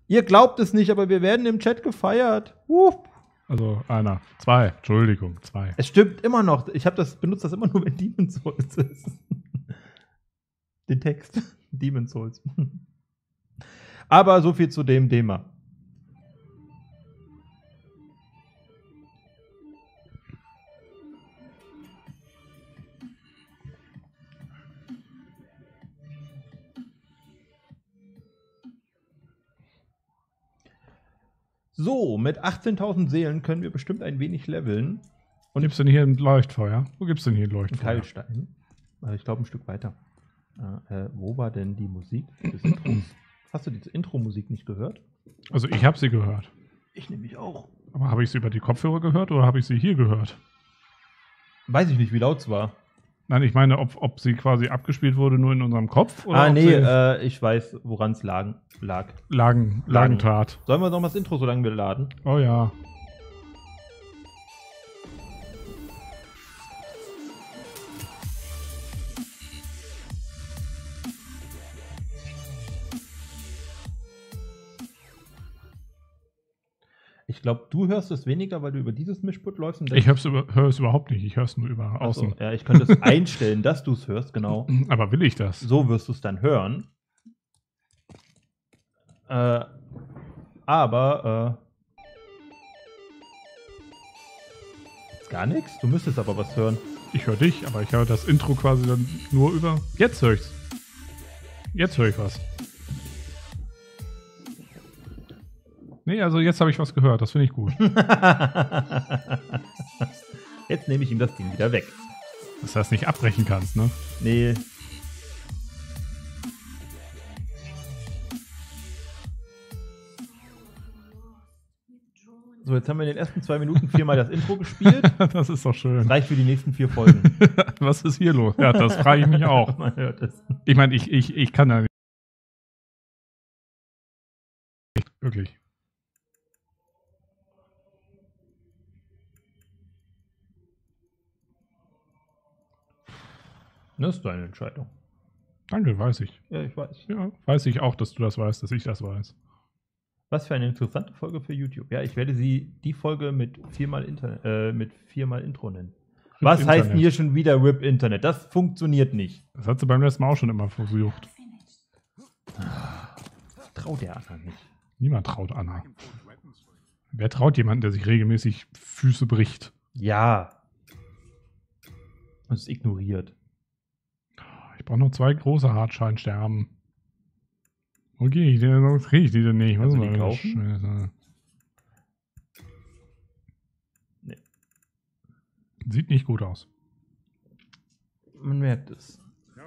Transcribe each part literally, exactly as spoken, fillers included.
Ihr glaubt es nicht, aber wir werden im Chat gefeiert. Uh. Also einer, zwei, Entschuldigung, zwei. Es stimmt immer noch. Ich habe das benutzt das immer nur, wenn Demon's Souls ist. Den Text. Demon's Souls. Aber so viel zu dem Thema. So, mit achtzehntausend Seelen können wir bestimmt ein wenig leveln. Und gibt's denn hier ein Leuchtfeuer? Wo gibt's denn hier ein Ein Leuchtfeuer? Keilstein. Also ich glaube ein Stück weiter. Äh, äh, wo war denn die Musik des Intros? Hast du diese Intro-Musik nicht gehört? Also ich habe sie gehört. Ich nämlich auch. Aber habe ich sie über die Kopfhörer gehört oder habe ich sie hier gehört? Weiß ich nicht, wie laut es war. Nein, ich meine, ob, ob sie quasi abgespielt wurde nur in unserem Kopf oder Ah, ob nee, sie äh, ich weiß, woran es lag. lag. Lagen, Lagen tat. Sollen wir noch mal das Intro, solange wir laden? Oh ja. Ich glaube, du hörst es weniger, weil du über dieses Mischpult läufst. Und Ich höre es überhaupt nicht. Ich höre es nur über Ach so, außen. ja, ich könnte es einstellen, dass du es hörst, genau. Aber will ich das? So wirst du es dann hören. Äh, aber, äh, ist gar nichts? Du müsstest aber was hören. Ich höre dich, aber ich höre das Intro quasi dann nur über. Jetzt höre ich's. Jetzt höre ich was. Nee, also jetzt habe ich was gehört. Das finde ich gut. Jetzt nehme ich ihm das Ding wieder weg. Dass du das nicht abbrechen kannst, ne? Nee. So, jetzt haben wir in den ersten zwei Minuten viermal das Intro gespielt. Das ist doch schön. Das reicht für die nächsten vier Folgen. Was ist hier los? Ja, das frage ich mich auch. Man hört es. Ich meine, ich, ich, ich kann da nicht. Wirklich. Das ist deine Entscheidung. Danke, weiß ich. Ja, ich weiß. Ja, weiß ich auch, dass du das weißt, dass ich das weiß. Was für eine interessante Folge für YouTube. Ja, ich werde sie die Folge mit viermal, Internet, äh, mit viermal Intro nennen. R I P Was Internet. heißt denn hier schon wieder R I P Internet? Das funktioniert nicht. Das hat sie beim letzten Mal auch schon immer versucht. Traut der Anna nicht. Niemand traut Anna. Wer traut jemanden, der sich regelmäßig Füße bricht? Ja. Und es ignoriert. Ich brauche noch zwei große Hartscheinsterben. Okay, sonst kriege ich die denn nicht. Kannst Was du die ist kaufen? Scheiße? Nee. Sieht nicht gut aus. Man merkt es.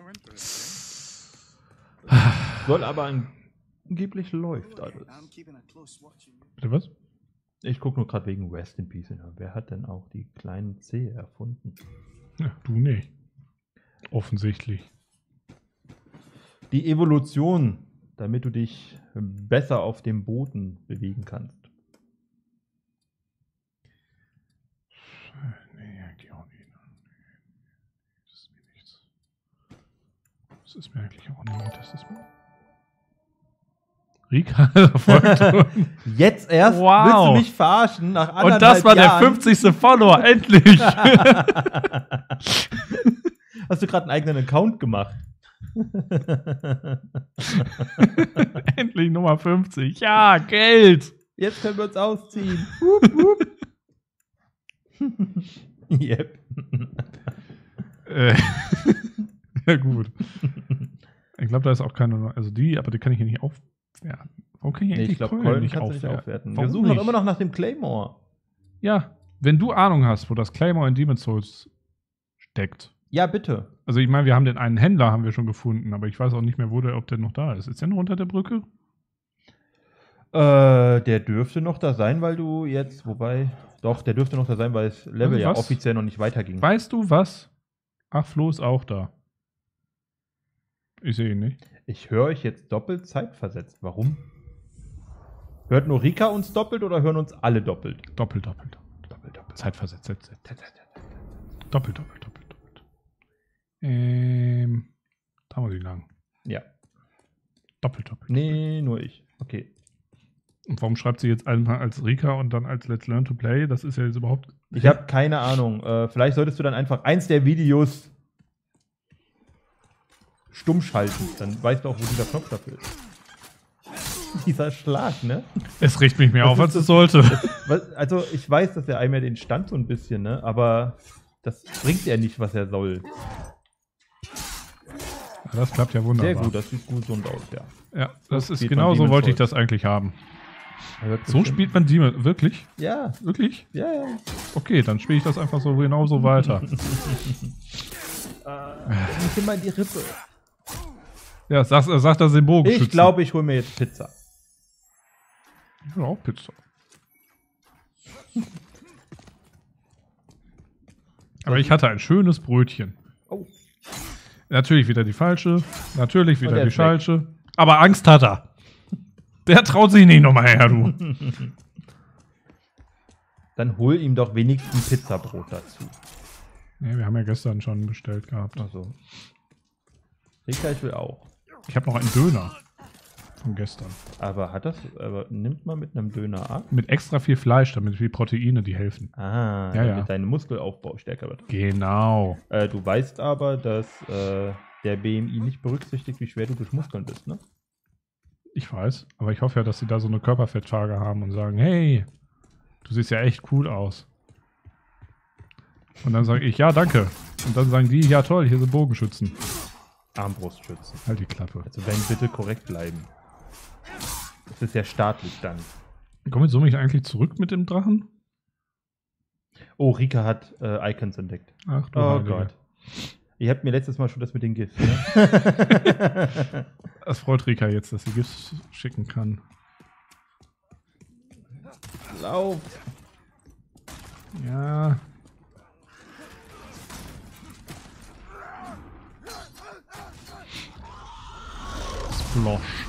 Soll aber angeblich läuft alles. Bitte was? Ich gucke nur gerade wegen Rest in Peace. Wer hat denn auch die kleinen C erfunden? Ja, du nicht. Offensichtlich. Die Evolution, damit du dich besser auf dem Boden bewegen kannst. Nee, eigentlich auch nicht. Das ist mir nichts. Das ist mir eigentlich auch nicht. Das ist mir... Rika folgt. Jetzt erst? Wow. Willst du mich verarschen? Nach anderthalb Und das war Jahren? der fünfzigste Follower. Endlich. Hast du gerade einen eigenen Account gemacht? Endlich Nummer fünfzig. Ja, Geld. Jetzt können wir uns ausziehen. Hup, hup. Yep. Äh, ja, gut. Ich glaube, da ist auch keine. Also die, aber die kann ich hier nicht aufwerten. Warum kann ich Nee, eigentlich ich glaube, Keulen Keulen nicht kannst du nicht aufwerten? aufwerten. Wir Warum suchen doch nicht? immer noch nach dem Claymore. Ja, wenn du Ahnung hast, wo das Claymore in Demon's Souls steckt. Ja, bitte. Also ich meine, wir haben den einen Händler haben wir schon gefunden, aber ich weiß auch nicht mehr, wo der, ob der noch da ist. Ist der noch unter der Brücke? Äh, der dürfte noch da sein, weil du jetzt, wobei, doch, der dürfte noch da sein, weil das Level Also ja was? offiziell noch nicht weiterging. Weißt du was? Ach, Flo ist auch da. Ich sehe ihn nicht. Ich höre euch jetzt doppelt zeitversetzt. Warum? Hört nur Rika uns doppelt oder hören uns alle doppelt? Doppelt, doppelt. Doppelt, doppelt. Zeitversetzt. Zeit, Zeit, Zeit, Zeit. Doppelt, doppelt, doppelt, doppelt. Ähm, da muss ich lang. Ja. Doppelt, doppelt. Nee, nur ich. Okay. Und warum schreibt sie jetzt einmal als Rika und dann als Let's Learn to Play? Das ist ja jetzt überhaupt. Ich habe keine Ahnung. Äh, vielleicht solltest du dann einfach eins der Videos stumm schalten. Dann weißt du auch, wo dieser Knopf dafür ist. Dieser Schlag, ne? Es riecht mich mehr Was auf, ist als das? es sollte. Was, also ich weiß, dass er einem ja den Stand so ein bisschen, ne? Aber das bringt ja nicht, was er soll. Ja, das klappt ja wunderbar. Sehr gut, das sieht gut gesund aus, ja. Ja, das So ist spielt genau man so Demon's wollte ich Souls. das eigentlich haben. Also So spielt man Demon. Wirklich? Ja, Wirklich? ja, ja. Okay, dann spiele ich das einfach so genauso weiter. Äh, nicht immer in die Rippe. Ja, sag, sag das den Bogenschützen. Ich glaube, ich hole mir jetzt Pizza. Ich will auch Pizza. Aber ich hatte ein schönes Brötchen. Oh. Natürlich wieder die falsche. Natürlich Und wieder der die ist weg. falsche. Aber Angst hat er. Der traut sich nicht nochmal her, du. Dann hol ihm doch wenigstens ein Pizzabrot dazu. Nee, wir haben ja gestern schon bestellt gehabt. Also. Rika, ich will auch. Ich habe noch einen Döner von gestern. Aber hat das, aber nimmt man mit einem Döner ab? Mit extra viel Fleisch, damit viel Proteine, die helfen. Ah, Ja, damit ja. dein Muskelaufbau stärker wird. Genau. Äh, du weißt aber, dass äh, der B M I nicht berücksichtigt, wie schwer du durch Muskeln bist, ne? Ich weiß. Aber ich hoffe ja, dass sie da so eine Körperfettwaage haben und sagen, hey, du siehst ja echt cool aus. Und dann sage ich, ja, danke. Und dann sagen die, ja toll, hier sind Bogenschützen. Armbrustschützen. Halt die Klappe. Also wenn bitte korrekt bleiben. Das ist ja staatlich dann. Kommen wir so nicht eigentlich zurück mit dem Drachen? Oh, Rika hat äh, Icons entdeckt. Ach du Oh Heilige. Gott. Ihr habt mir letztes Mal schon das mit den GIFs, ne? Das freut Rika jetzt, dass sie GIFs schicken kann. Lauf! Ja. Splosh.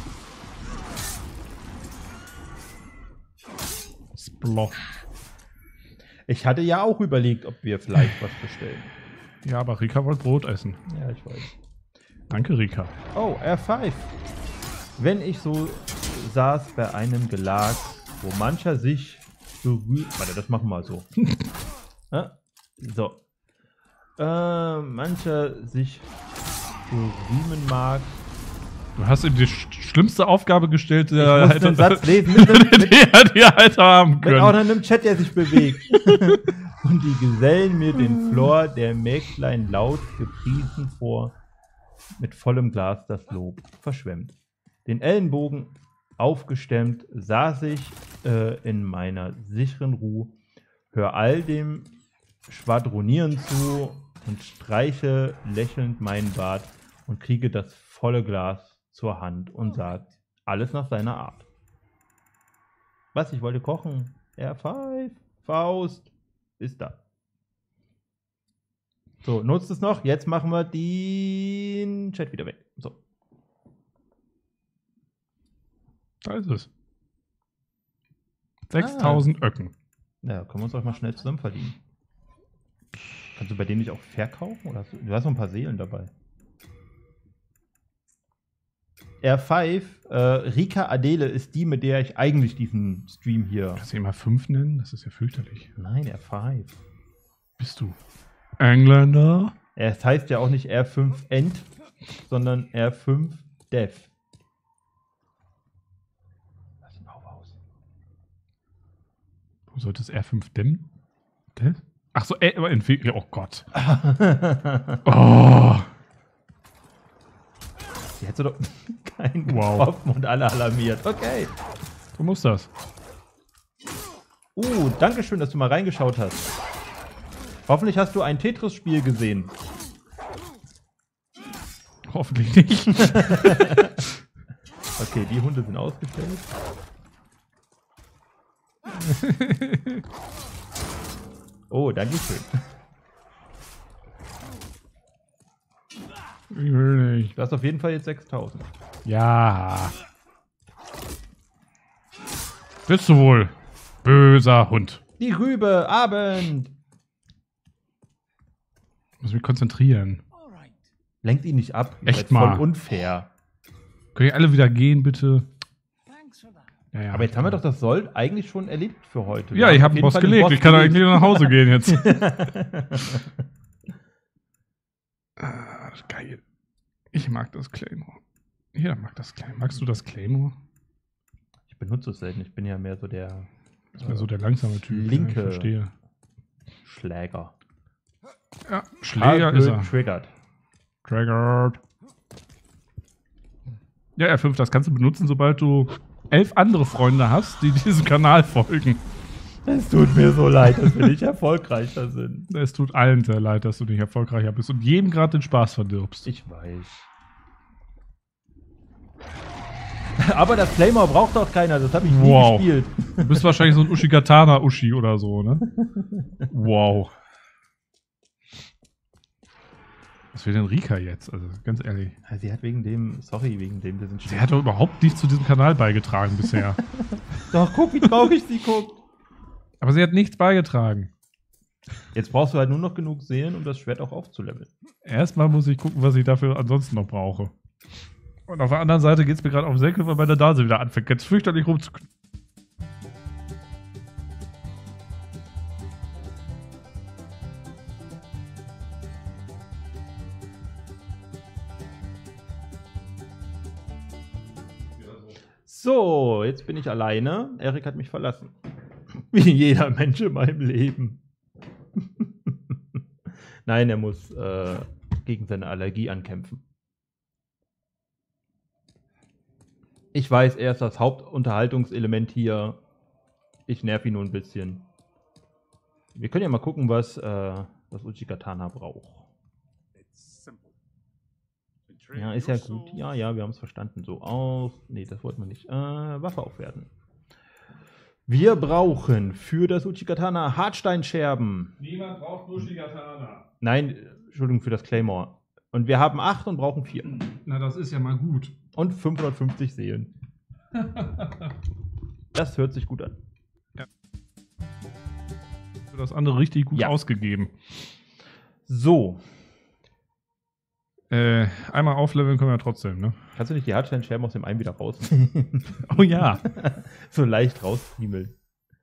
Splosh. Ich hatte ja auch überlegt, ob wir vielleicht was bestellen. Ja, aber Rika wollte Brot essen. Ja, ich weiß. Danke, Rika. Oh, R fünf. Wenn ich so saß bei einem Gelag, wo mancher sich berührt. Warte, das machen wir so. Ja? So. Äh, mancher sich berühmen mag. Du hast ihm die sch schlimmste Aufgabe gestellt, die Ich er muss hätte, den Satz lesen mit, einem- mit, die er die er hätte haben mit auch können. noch einem Chat, der sich bewegt. Und die gesellen mir den Flor der Mägdlein laut gepriesen vor, mit vollem Glas das Lob verschwemmt. Den Ellenbogen aufgestemmt saß ich äh, in meiner sicheren Ruhe, hör all dem Schwadronieren zu und streiche lächelnd meinen Bart und kriege das volle Glas zur Hand und sag, alles nach seiner Art. Was, ich wollte kochen? R fünf, Faust, ist da. So, nutzt es noch. Jetzt machen wir den Chat wieder weg. So. Da ist es. sechstausend Öcken. Ja, können wir uns auch mal schnell zusammen verdienen. Kannst du bei denen nicht auch verkaufen? Oder hast du, du hast noch ein paar Seelen dabei. R fünf, äh, Rika Adele ist die, mit der ich eigentlich diesen Stream hier. Kannst du ihn mal fünf nennen? Das ist ja fürchterlich. Nein, R fünf. Bist du Engländer? Es heißt ja auch nicht R fünf End, sondern R fünf Dev. Was ist ein Bauhaus? Du solltest R fünf Dem? Dev? Ach so, äh, aber Entwickler. Oh Gott. Oh. Die hättest du doch keinen Wow. getroffen und alle alarmiert. Okay. Du musst das. Uh, danke schön, dass du mal reingeschaut hast. Hoffentlich hast du ein Tetris-Spiel gesehen. Hoffentlich nicht. Okay, die Hunde sind ausgestellt. Oh, danke schön. Ich will nicht. Du hast auf jeden Fall jetzt sechstausend. Ja. Bist du wohl? Böser Hund. Die Rübe, Abend! Muss mich konzentrieren. Lenkt ihn nicht ab. Ihr Echt seid voll mal. unfair. Können ihr alle wieder gehen, bitte? Ja, ja, Aber jetzt haben wir doch das Soll eigentlich schon erledigt für heute. Ja, Wir ich haben habe auf einen jeden Boss Fall den gelegt. Boss Ich kann gelegt. eigentlich wieder nach Hause gehen jetzt. Ah, geil. Ich mag das Claymore. Jeder mag das Claymore. Magst du das Claymore? Ich benutze es selten. Ich bin ja mehr so der Das ist mir so der langsame Typ. linke Ja, ich verstehe. Schläger. Ja, Schläger ist er. Triggered. Triggered. Ja, R fünf, das kannst du benutzen, sobald du elf andere Freunde hast, die diesem Kanal folgen. Es tut mir so leid, dass wir nicht erfolgreicher sind. Es tut allen sehr leid, dass du nicht erfolgreicher bist und jedem gerade den Spaß verdirbst. Ich weiß. Aber das Claymore braucht doch keiner, das habe ich nie Wow. gespielt. Du bist wahrscheinlich so ein Ushigatana-Uschi oder so, ne? Wow. Was will denn Rika jetzt? Also ganz ehrlich. Ja, sie hat wegen dem, sorry, wegen dem, wir sind Sie hat doch überhaupt nichts zu diesem Kanal beigetragen bisher. Doch, guck, wie traurig sie guckt. Aber sie hat nichts beigetragen. Jetzt brauchst du halt nur noch genug Seelen, um das Schwert auch aufzuleveln. Erstmal muss ich gucken, was ich dafür ansonsten noch brauche. Und auf der anderen Seite geht es mir gerade auf den Senkel, weil meine Nase wieder anfängt, ganz fürchterlich rumzuknüpfen. So, jetzt bin ich alleine. Erik hat mich verlassen. Wie jeder Mensch in meinem Leben. Nein, er muss äh, gegen seine Allergie ankämpfen. Ich weiß, er ist das Hauptunterhaltungselement hier. Ich nerv ihn nur ein bisschen. Wir können ja mal gucken, was, äh, was Uchigatana braucht. Ja, ist ja gut. Ja, ja, wir haben es verstanden. So aus. Nee, das wollten wir nicht. Äh, Waffe aufwerten. Wir brauchen für das Uchigatana Hartsteinscherben. Niemand braucht Ushigatana. Nein, Entschuldigung, für das Claymore. Und wir haben acht und brauchen vier. Na, das ist ja mal gut. Und fünfhundertfünfzig Seelen. Das hört sich gut an. Für das andere richtig gut Ja. ausgegeben. So. Äh, einmal aufleveln können wir trotzdem, ne? Kannst du nicht die Hartsteinscherben aus dem einen wieder raus? Oh ja. So leicht rausfriemeln.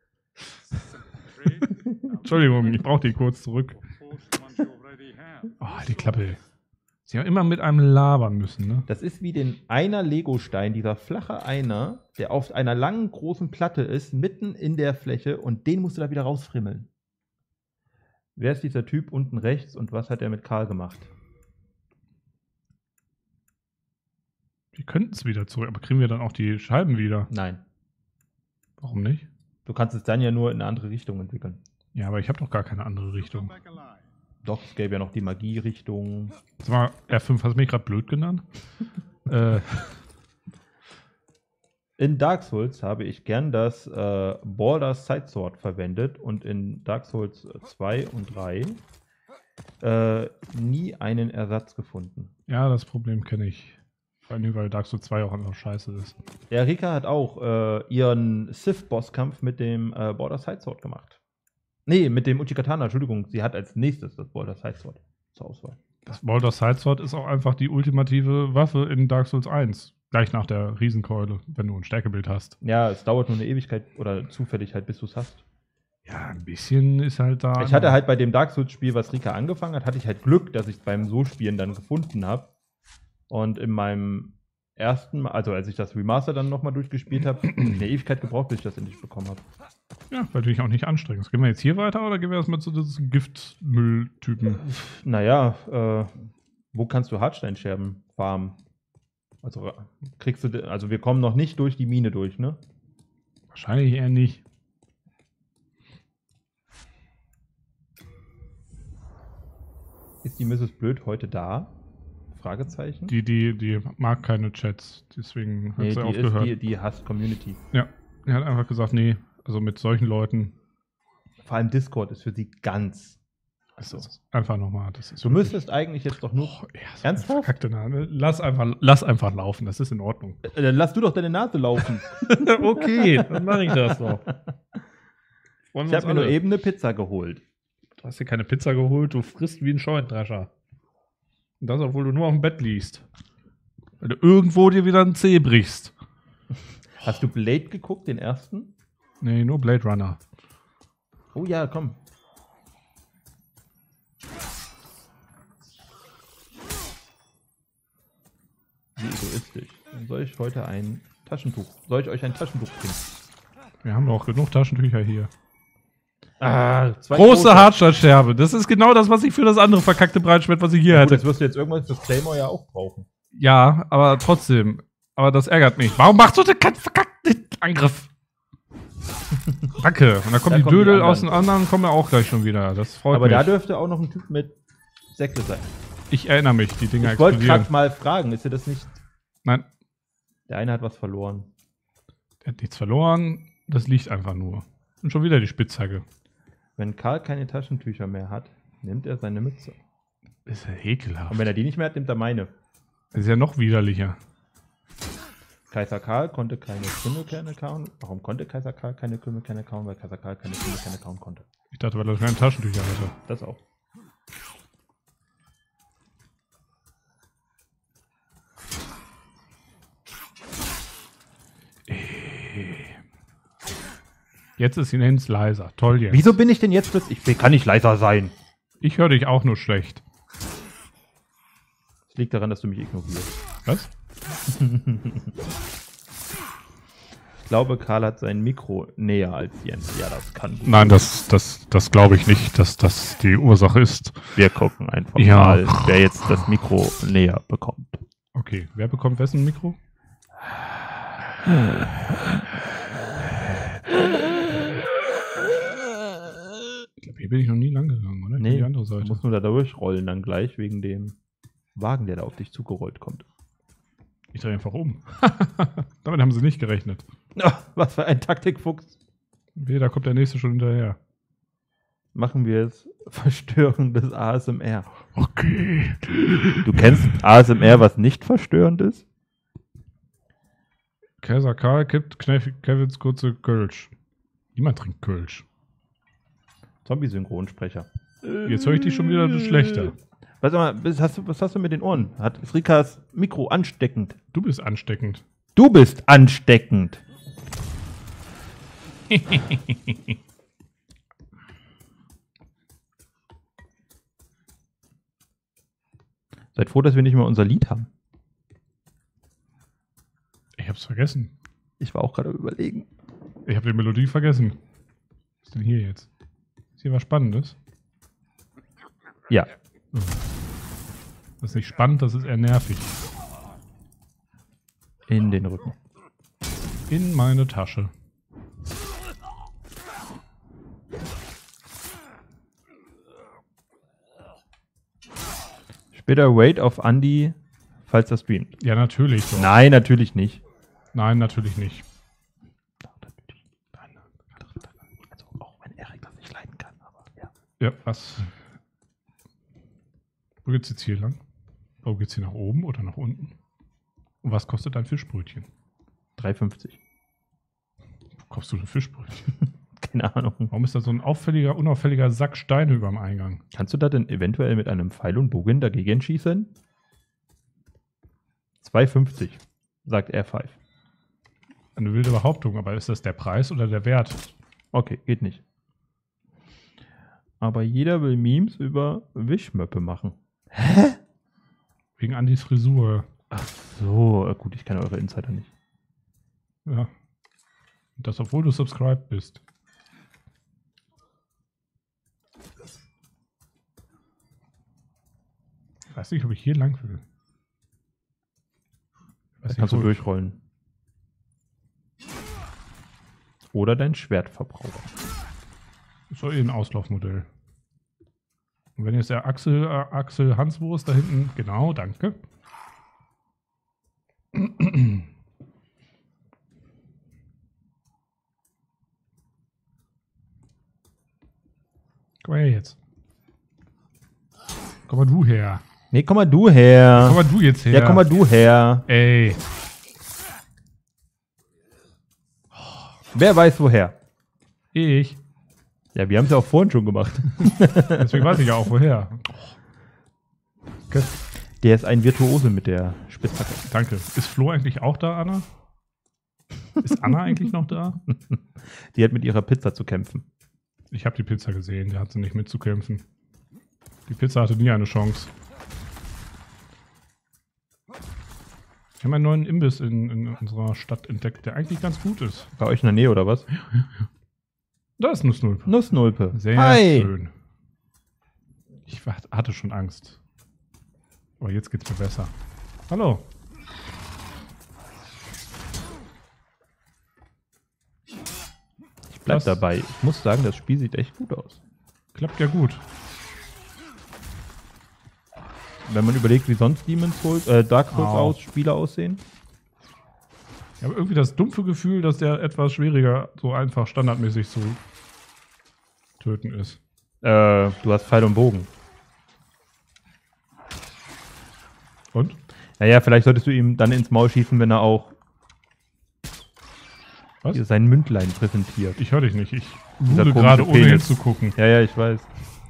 Entschuldigung, ich brauche die kurz zurück. Oh, die Klappe. Sie haben immer mit einem labern müssen, ne? Das ist wie den Einer Legostein, dieser flache Einer, der auf einer langen, großen Platte ist, mitten in der Fläche, und den musst du da wieder rausfrimmeln. Wer ist dieser Typ unten rechts und was hat er mit Karl gemacht? Wir könnten es wieder zurück, aber kriegen wir dann auch die Scheiben wieder? Nein. Warum nicht? Du kannst es dann ja nur in eine andere Richtung entwickeln. Ja, aber ich habe doch gar keine andere Richtung. Doch, es gäbe ja noch die Magie-Richtung. Sag mal, R fünf, hast du mich gerade blöd genannt? äh, In Dark Souls habe ich gern das äh, Baldur's Sidesword verwendet und in Dark Souls zwei und drei äh, nie einen Ersatz gefunden. ja, das Problem kenne ich. Vor allem, weil Dark Souls zwei auch einfach scheiße ist. Der Rika hat auch äh, ihren Sith-Bosskampf mit dem äh, Baldur's Sidesword gemacht. Nee, mit dem Uchigatana, Entschuldigung. Sie hat als nächstes das Baldur's Sidesword zur Auswahl. Das Baldur's Sidesword ist auch einfach die ultimative Waffe in Dark Souls eins. Gleich nach der Riesenkeule, wenn du ein Stärkebild hast. Ja, es dauert nur eine Ewigkeit oder zufällig halt, bis du es hast. Ja, ein bisschen ist halt da. Ich hatte halt bei dem Dark Souls-Spiel, was Rika angefangen hat, hatte ich halt Glück, dass ich es beim So-Spielen dann gefunden habe. Und in meinem ersten Mal, also als ich das Remaster dann nochmal durchgespielt habe, eine Ewigkeit gebraucht, bis ich das endlich bekommen habe. Ja, weil du dich auch nicht anstrengst. Gehen wir jetzt hier weiter oder gehen wir erstmal zu diesen Giftmülltypen? Naja, äh, wo kannst du Hartsteinscherben farmen? Also kriegst du, also wir kommen noch nicht durch die Mine durch, ne? Wahrscheinlich eher nicht. Ist die Missus Blöd heute da? Fragezeichen? Die, die, die mag keine Chats, deswegen hat nee, sie die, aufgehört. ist, die, die hasst Community. Ja, er hat einfach gesagt, nee, also mit solchen Leuten. Vor allem Discord ist für sie ganz. Das ist einfach nochmal. Das ist Du müsstest eigentlich jetzt doch nur. Oh, ja, so Ernsthaft? verkackte Name. Lass einfach, lass einfach laufen, das ist in Ordnung. Äh, Dann lass du doch deine Nase laufen. Okay, dann mache ich das doch. Ich habe mir nur eben eine Pizza geholt. Du hast dir keine Pizza geholt, du frisst wie ein Scheunendrescher. Und das, obwohl du nur auf dem Bett liegst. Weil du irgendwo dir wieder ein Zeh brichst. Hast du Blade geguckt, den ersten? Nee, nur Blade Runner. Oh ja, komm. Wie egoistisch. Dann soll ich heute ein Taschentuch. Soll ich euch ein Taschentuch bringen? Wir haben doch genug Taschentücher hier. Ah, zwei Große, große. Hartstadtscherbe. Das ist genau das, was ich für das andere verkackte Breitschwert, was ich hier Gut, hätte. das wirst du jetzt irgendwann fürs Claymore ja auch brauchen. Ja, aber trotzdem. Aber das ärgert mich. Warum machst du den verkackten Angriff? Danke. Und dann kommen Da die kommen die Dödel anderen. aus den anderen, kommen ja auch gleich schon wieder. Das freut Aber mich. da dürfte auch noch ein Typ mit Säckle sein. Ich erinnere mich, die Dinger Ich wollte explodieren. gerade mal fragen, ist dir das nicht... Nein, Der eine hat was verloren. der hat nichts verloren. Das liegt einfach nur. Und schon wieder die Spitzhacke. Wenn Karl keine Taschentücher mehr hat, nimmt er seine Mütze. Ist ja ekelhaft. Und wenn er die nicht mehr hat, nimmt er meine. Das ist ja noch widerlicher. Kaiser Karl konnte keine Kümmelkerne kauen. Warum konnte Kaiser Karl keine Kümmelkerne kauen? Weil Kaiser Karl keine Kümmelkerne kauen konnte. Ich dachte, weil er keine Taschentücher hatte. Das auch. Jetzt ist Jens leiser. Toll jetzt. Wieso bin ich denn jetzt plötzlich... Ich kann nicht leiser sein. Ich höre dich auch nur schlecht. Es liegt daran, dass du mich ignorierst. Was? Ich glaube, Karl hat sein Mikro näher als Jens. Ja, das kann. Nein, das, das, das glaube ich nicht, dass das die Ursache ist. Wir gucken einfach Ja. mal, wer jetzt das Mikro näher bekommt. Okay, wer bekommt wessen Mikro? Ich glaube, hier bin ich noch nie lang gegangen, oder? Ich bin Nee, die andere du Seite. musst nur da durchrollen dann gleich wegen dem Wagen, der da auf dich zugerollt kommt. Ich drehe einfach um. Damit haben sie nicht gerechnet. Ach, was für ein Taktikfuchs. Wehe, da kommt der nächste schon hinterher. Machen wir es verstörendes A S M R. Okay. Du kennst A S M R, was nicht verstörend ist? Kaiser Karl kippt Kneff- Kevins kurze Kölsch. Niemand trinkt Kölsch. Zombie-Synchronsprecher. Jetzt höre ich dich schon wieder schlechter. Was, mal, was, hast du, was hast du mit den Ohren? Hat ist Rikas Mikro ansteckend? Du bist ansteckend. Du bist ansteckend. Seid froh, dass wir nicht mehr unser Lied haben. Ich hab's vergessen. Ich war auch gerade am Überlegen. Ich habe die Melodie vergessen. Was ist denn hier jetzt? Ist hier was Spannendes? Ja. Das ist nicht spannend, das ist eher nervig. In den Rücken. In meine Tasche. Später Wait auf Andy, falls er streamt. Ja, natürlich. Doch. Nein, natürlich nicht. Nein, natürlich nicht. Also auch wenn Erik das nicht leiden kann, aber ja. Ja, was? Wo geht's jetzt hier lang? Wo geht's hier nach oben oder nach unten? Und was kostet ein Fischbrötchen? drei fünfzig. Wo kaufst du ein Fischbrötchen? Keine Ahnung. Warum ist da so ein auffälliger, unauffälliger Sack Steine über dem Eingang? Kannst du da denn eventuell mit einem Pfeil und Bogen dagegen schießen? zwei fünfzig, sagt R fünf. Eine wilde Behauptung, aber ist das der Preis oder der Wert? Okay, geht nicht. Aber jeder will Memes über Wischmöppe machen. Wegen Andys Frisur. Ach so, gut, ich kenne eure Insider nicht. Ja. Und das, obwohl du subscribed bist. Ich weiß nicht, ob ich hier lang will. Ich weiß Das kannst wo du ich- durchrollen. Oder dein Schwert verbrauchen. Ist doch eh ein Auslaufmodell. Und wenn jetzt der Axel, äh, Axel Hanswurst da hinten. Genau, danke. Komm mal her jetzt. Komm mal du her. Nee, komm mal du her. Komm mal du jetzt her. Ja, komm mal du her. Ey. Wer weiß woher? Ich. Ja, wir haben es ja auch vorhin schon gemacht. Deswegen weiß ich ja auch woher. Okay. Der ist ein Virtuose mit der Spitzhacke. Danke. Ist Flo eigentlich auch da, Anna? Ist Anna eigentlich noch da? Die hat mit ihrer Pizza zu kämpfen. Ich habe die Pizza gesehen, der hat sie nicht mitzukämpfen. Die Pizza hatte nie eine Chance. Ich habe einen neuen Imbiss in, in unserer Stadt entdeckt, der eigentlich ganz gut ist. Bei euch in der Nähe oder was? Da ist Nussnulpe. Nussnulpe. Sehr Hi. schön. Ich hatte schon Angst. Aber jetzt geht's mir besser. Hallo. Ich bleib Das dabei. Ich muss sagen, das Spiel sieht echt gut aus. klappt ja gut. Wenn man überlegt, wie sonst Demon's Souls, äh, Dark Souls Au. aus Spiele aussehen. Ich habe irgendwie das dumpfe Gefühl, dass der etwas schwieriger, so einfach standardmäßig zu töten ist. Äh, du hast Pfeil und Bogen. Und? Naja, vielleicht solltest du ihm dann ins Maul schießen, wenn er auch Was? hier sein Mündlein präsentiert. Ich höre dich nicht. Ich Dieser google komische gerade, ohne Penis. hinzugucken. Ja, ja, ich weiß.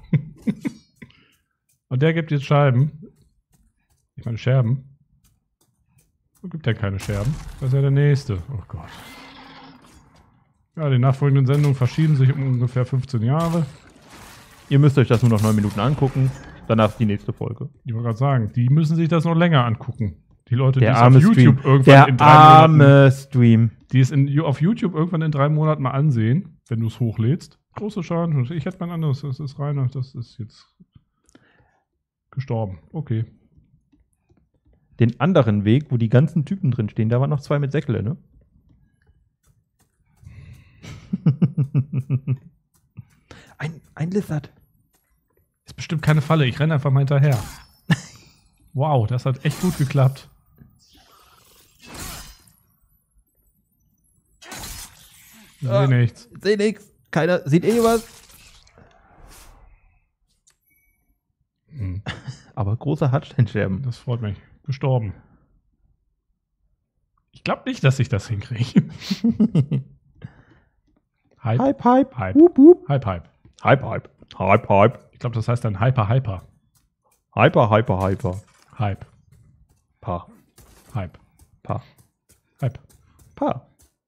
Und der gibt jetzt Scheiben. Ich meine Scherben. So gibt er keine Scherben. Das ist ja der nächste. Oh Gott. Ja, die nachfolgenden Sendungen verschieben sich um ungefähr fünfzehn Jahre. Ihr müsst euch das nur noch neun Minuten angucken. Danach die nächste Folge. Ich wollte gerade sagen, die müssen sich das noch länger angucken. Die Leute, die Der es arme auf YouTube Stream. irgendwann Der in drei arme Monaten, Stream. die es in, auf YouTube irgendwann in drei Monaten mal ansehen, wenn du es hochlädst. Große Schaden. Ich hätte mein anderes. Das ist reiner. Das ist jetzt gestorben. Okay. Den anderen Weg, wo die ganzen Typen drin stehen, da waren noch zwei mit Säckle, ne? ein, ein Lizard. Ist bestimmt keine Falle. Ich renne einfach mal hinterher. Wow, das hat echt gut geklappt. Ich sehe Ah. nichts. Seh nix. Keiner sieht eh was. Hm, Aber große Hartsteinscherben. das freut mich. Gestorben. Ich glaube nicht, dass ich das hinkriege. Hype. Hype, Hype. Hype. Wup, wup. Hype, Hype. Hype, Hype. Hype, Hype. Ich glaube, das heißt dann Hyper, Hyper. Hyper, Hyper, Hyper. Hype. Pa. Hype. Pa. Hype. Pa.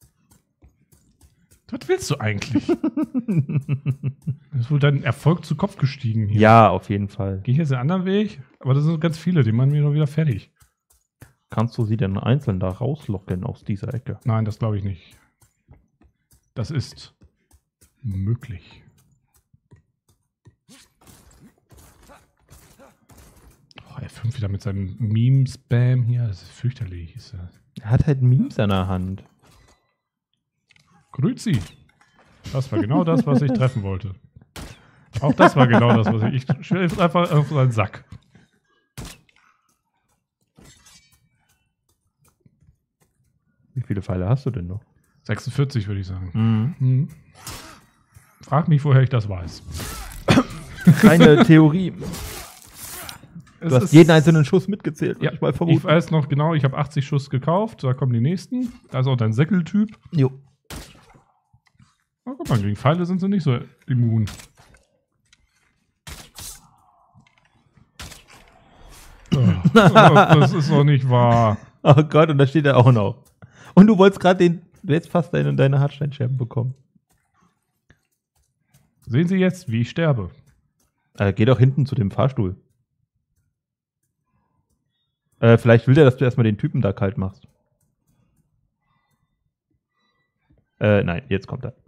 Was willst du eigentlich? Ist wohl dein Erfolg zu Kopf gestiegen hier. Ja, auf jeden Fall. Gehe ich jetzt einen anderen Weg? Aber das sind ganz viele, die machen mich noch wieder fertig. Kannst du sie denn einzeln da rauslocken aus dieser Ecke? Nein, das glaube ich nicht. Das ist möglich. Oh, F fünf wieder mit seinem Meme-Spam hier. Das ist fürchterlich. Ist das. Er hat halt Memes an der Hand. Grüezi. Das war genau das, was ich treffen wollte. Auch das war genau das, was ich... Ich stelle jetzt einfach auf seinen Sack. Wie viele Pfeile hast du denn noch? sechsundvierzig würde ich sagen. Mhm. Hm. Frag mich, woher ich das weiß. Keine Theorie. Es Du hast ist- jeden einzelnen Schuss mitgezählt, würde Ja, ich mal ich vermuten. weiß noch genau, ich habe achtzig Schuss gekauft. Da kommen die nächsten. Da ist auch dein Säckeltyp. Jo. Oh, guck mal, gegen Pfeile sind sie nicht so immun. Oh, das ist doch nicht wahr. Oh Gott, und da steht er auch noch. Und du wolltest gerade den, du hättest fast deine, deine Hartsteinscherben bekommen. Sehen Sie jetzt, wie ich sterbe. Äh, geh doch hinten zu dem Fahrstuhl. Äh, vielleicht will der, dass du erstmal den Typen da kalt machst. Äh, nein, jetzt kommt er.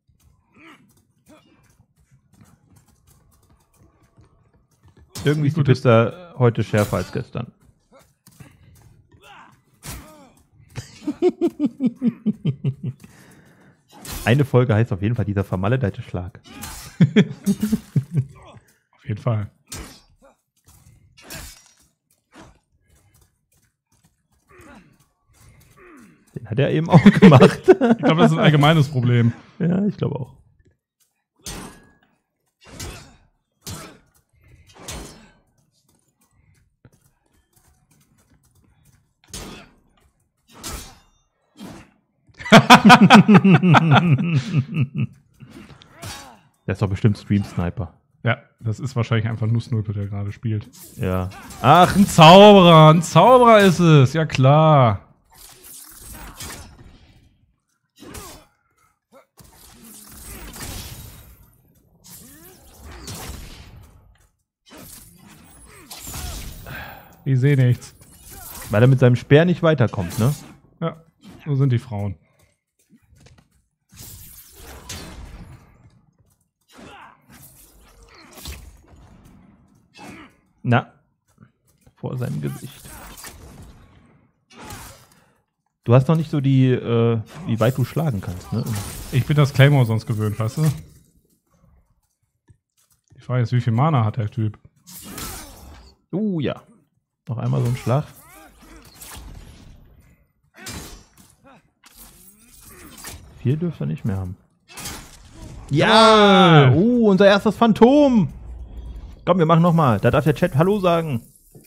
Irgendwie ist die Gut, das- Pizza heute schärfer als gestern. Eine Folge heißt auf jeden Fall dieser vermaledeite Schlag. Auf jeden Fall. Den hat er eben auch gemacht. Ich glaube, das ist ein allgemeines Problem. Ja, ich glaube auch. Der ist doch bestimmt Stream-Sniper. Ja, das ist wahrscheinlich einfach Nussnulpe, der gerade spielt. Ja. Ach, Ein Zauberer, ein Zauberer ist es, ja klar. Ich sehe nichts. Weil er mit seinem Speer nicht weiterkommt, ne? Ja, so sind die Frauen. Na, vor seinem Gesicht. Du hast noch nicht so die, äh, wie weit du schlagen kannst, ne? Ich bin das Claymore sonst gewöhnt, weißt du? Die Frage ist, wie viel Mana hat der Typ? Uh, ja. Noch einmal so ein Schlag. Viel dürfte er nicht mehr haben. Ja! Uh, unser erstes Phantom! Komm, wir machen nochmal. Da darf der Chat Hallo sagen.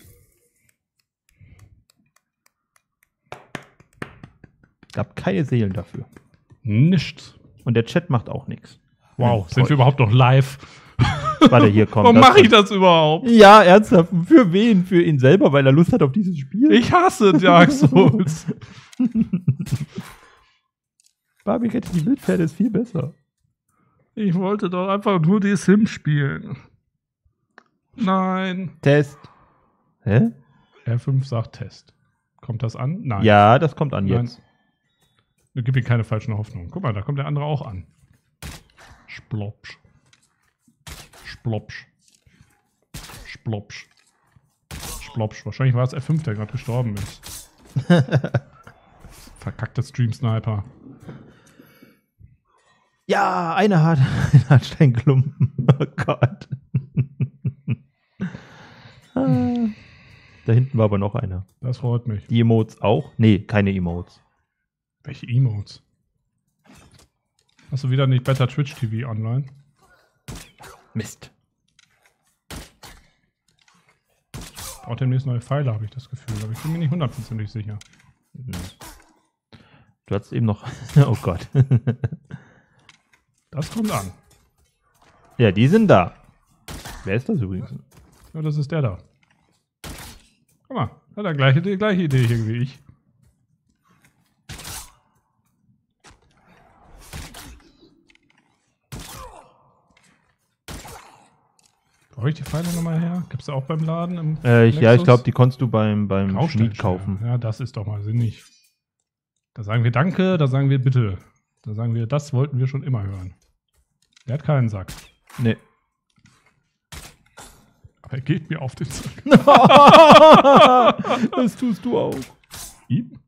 Gab keine Seelen dafür. Nichts. Und der Chat macht auch nichts. Wow, sind wir überhaupt noch live? Warte, hier kommt. Warum mache ich das überhaupt? Ja, ernsthaft. Für wen? Für ihn selber, weil er Lust hat auf dieses Spiel? Ich hasse Dark Souls. Barbie Cat, die Wildpferde ist viel besser. Ich wollte doch einfach nur die Sims spielen. Nein. Test. Hä? R fünf sagt Test. Kommt das an? Nein. Ja, das kommt an Nein. jetzt. Gib mir keine falschen Hoffnungen. Guck mal, da kommt der andere auch an. Splopsch. Splopsch. Splopsch. Splopsch. Wahrscheinlich war es R fünf, der gerade gestorben ist. Verkackter Stream-Sniper. Ja, eine Hart ein Hartsteinklumpen. Oh Gott. Ah. Da hinten war aber noch einer. Das freut mich. Die Emotes auch? Nee, keine Emotes. Welche Emotes? Hast du wieder nicht Better Twitch T V online? Mist. Braucht demnächst neue Pfeile, habe ich das Gefühl. Aber ich bin mir nicht hundertprozentig sicher. Du hattest eben noch... Oh Gott. Das kommt an. Ja, die sind da. Wer ist das übrigens? Ja, das ist der da. Guck mal, hat er gleiche, die gleiche Idee hier wie ich. Brauche ich die Pfeile nochmal her? Gibt es da auch beim Laden? Im Äh, ich, ja, ich Nexus? glaube, die konntest du beim, beim Schmied Graustein kaufen. Ja, das ist doch mal sinnig. Da sagen wir Danke, da sagen wir Bitte. Da sagen wir, das wollten wir schon immer hören. Der hat keinen Sack. Nee. Aber er geht mir auf den Sack. Das tust du auch. Ihm?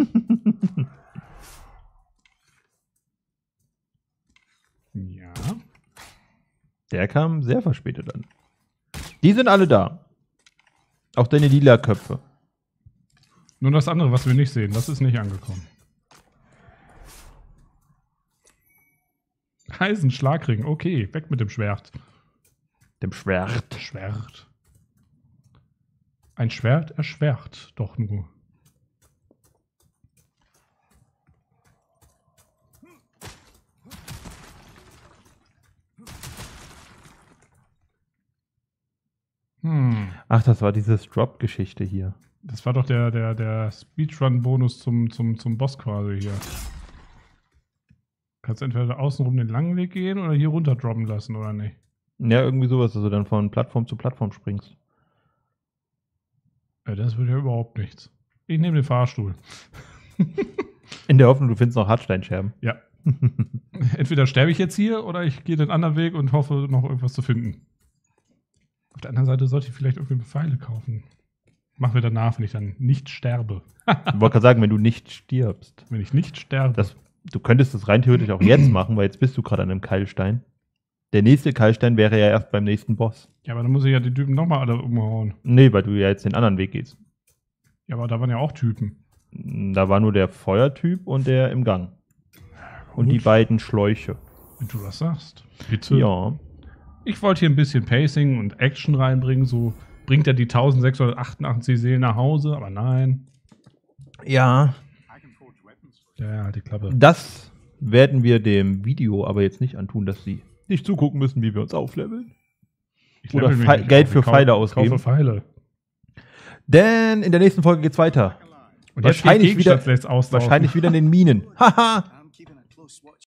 Ja. Der kam sehr verspätet an. Die sind alle da. Auch deine lila Köpfe. Nur das andere, was wir nicht sehen, das ist nicht angekommen. Eisenschlagring, okay, weg mit dem Schwert. Dem Schwert. Schwert. Ein Schwert erschwert doch nur. Hm. Ach, das war dieses Drop-Geschichte hier. Das war doch der, der, der Speedrun-Bonus zum, zum, zum Boss quasi hier. Kannst entweder außenrum den langen Weg gehen oder hier runter droppen lassen, oder nicht? Ja, irgendwie sowas, dass du dann von Plattform zu Plattform springst. Ja, das wird ja überhaupt nichts. Ich nehme den Fahrstuhl. In der Hoffnung, du findest noch Hartsteinscherben. Ja. Entweder sterbe ich jetzt hier oder ich gehe den anderen Weg und hoffe, noch irgendwas zu finden. Auf der anderen Seite sollte ich vielleicht irgendwie Pfeile kaufen. Machen wir danach, wenn ich dann nicht sterbe. Ich wollte gerade sagen, wenn du nicht stirbst. Wenn ich nicht sterbe. Das, du könntest das rein theoretisch auch jetzt machen, weil jetzt bist du gerade an einem Keilstein. Der nächste Keilstein wäre ja erst beim nächsten Boss. Ja, aber dann muss ich ja die Typen nochmal alle umhauen. Nee, weil du ja jetzt den anderen Weg gehst. Ja, aber da waren ja auch Typen. Da war nur der Feuertyp und der im Gang. Und die beiden Schläuche. Wenn du das sagst. Bitte. Ja. Ich wollte hier ein bisschen Pacing und Action reinbringen. So bringt er die eintausendsechshundertachtundachtzig Seelen nach Hause, aber nein. Ja. Ja, ja, halt die Klappe. Das werden wir dem Video aber jetzt nicht antun, dass sie nicht zugucken müssen, wie wir uns aufleveln. Ich Oder level mich Fe- nicht Geld auf. für Ich kau- Pfeile ich ausgeben. Kaufe Pfeile. Denn in der nächsten Folge geht's weiter. Und Wahrscheinlich jetzt wieder, wieder, austauschen. wahrscheinlich wieder in den Minen. Haha.